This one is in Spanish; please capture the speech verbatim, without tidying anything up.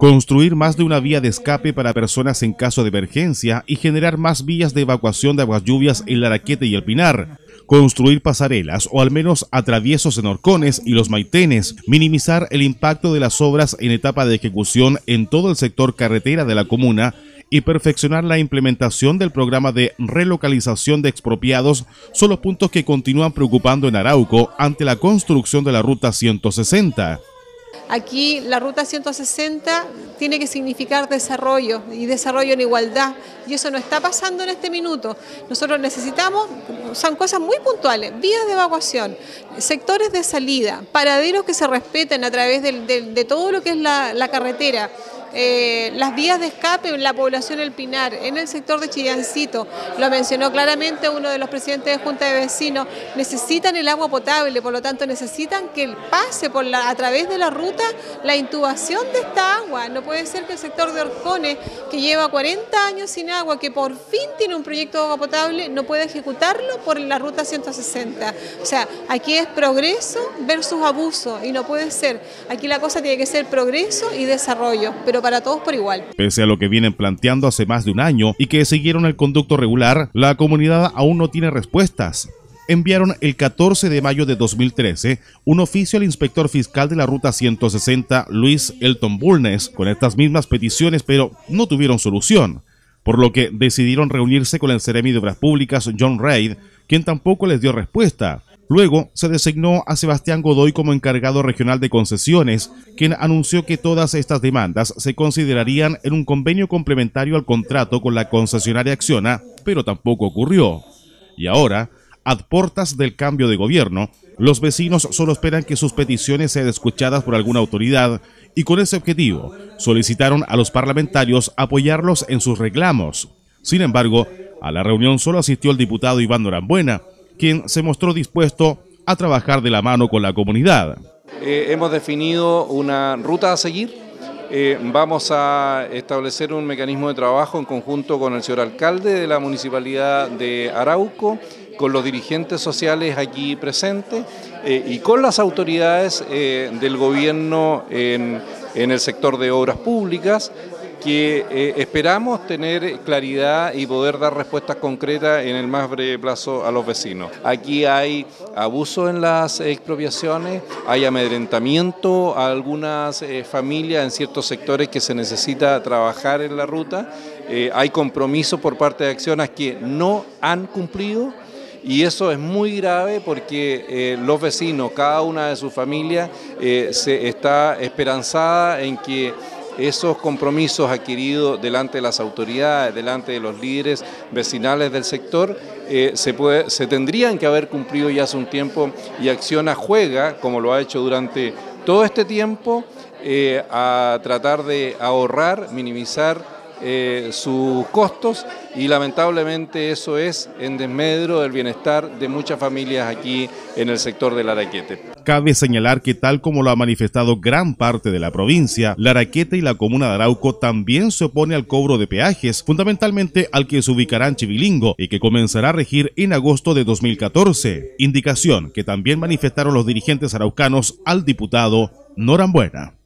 construir más de una vía de escape para personas en caso de emergencia y generar más vías de evacuación de aguas lluvias en Laraquete y El Pinar, construir pasarelas o al menos atraviesos en Horcones y Los Maitenes, minimizar el impacto de las obras en etapa de ejecución en todo el sector carretera de la comuna y perfeccionar la implementación del programa de relocalización de expropiados son los puntos que continúan preocupando en Arauco ante la construcción de la Ruta ciento sesenta. Aquí la Ruta ciento sesenta tiene que significar desarrollo y desarrollo en igualdad, y eso no está pasando en este minuto. Nosotros necesitamos, son cosas muy puntuales, vías de evacuación, sectores de salida, paraderos que se respeten a través de, de, de todo lo que es la, la carretera. Eh, las vías de escape en la población del Pinar, en el sector de Chillancito, lo mencionó claramente uno de los presidentes de Junta de Vecinos, necesitan el agua potable, por lo tanto necesitan que pase por la, a través de la ruta la intubación de esta agua. No puede ser que el sector de Horcones, que lleva cuarenta años sin agua, que por fin tiene un proyecto de agua potable, no pueda ejecutarlo por la Ruta ciento sesenta. O sea, aquí es progreso versus abuso y no puede ser. Aquí la cosa tiene que ser progreso y desarrollo, pero para todos por igual. Pese a lo que vienen planteando hace más de un año y que siguieron el conducto regular, la comunidad aún no tiene respuestas. Enviaron el catorce de mayo de dos mil trece un oficio al inspector fiscal de la Ruta ciento sesenta, Luis Elton Bulnes, con estas mismas peticiones, pero no tuvieron solución, por lo que decidieron reunirse con el Seremi de Obras Públicas, John Reid, quien tampoco les dio respuesta. Luego se designó a Sebastián Godoy como encargado regional de concesiones, quien anunció que todas estas demandas se considerarían en un convenio complementario al contrato con la concesionaria Acciona, pero tampoco ocurrió. Y ahora, a portas del cambio de gobierno, los vecinos solo esperan que sus peticiones sean escuchadas por alguna autoridad y con ese objetivo solicitaron a los parlamentarios apoyarlos en sus reclamos. Sin embargo, a la reunión solo asistió el diputado Iván Norambuena, quien se mostró dispuesto a trabajar de la mano con la comunidad. Eh, hemos definido una ruta a seguir, eh, vamos a establecer un mecanismo de trabajo en conjunto con el señor alcalde de la Municipalidad de Arauco, con los dirigentes sociales aquí presentes eh, y con las autoridades eh, del gobierno en, en el sector de obras públicas, que eh, esperamos tener claridad y poder dar respuestas concretas en el más breve plazo a los vecinos. Aquí hay abuso en las expropiaciones, hay amedrentamiento a algunas eh, familias en ciertos sectores que se necesita trabajar en la ruta, eh, hay compromisos por parte de Acciona que no han cumplido. Y eso es muy grave porque eh, los vecinos, cada una de sus familias, eh, se está esperanzada en que esos compromisos adquiridos delante de las autoridades, delante de los líderes vecinales del sector, eh, se, puede, se tendrían que haber cumplido ya hace un tiempo, y Acciona juega, como lo ha hecho durante todo este tiempo, eh, a tratar de ahorrar, minimizar Eh, sus costos, y lamentablemente eso es en desmedro del bienestar de muchas familias aquí en el sector de Laraquete. Cabe señalar que, tal como lo ha manifestado gran parte de la provincia, Laraquete y la comuna de Arauco también se opone al cobro de peajes, fundamentalmente al que se ubicará en Chivilingo y que comenzará a regir en agosto de dos mil catorce, indicación que también manifestaron los dirigentes araucanos al diputado Norambuena.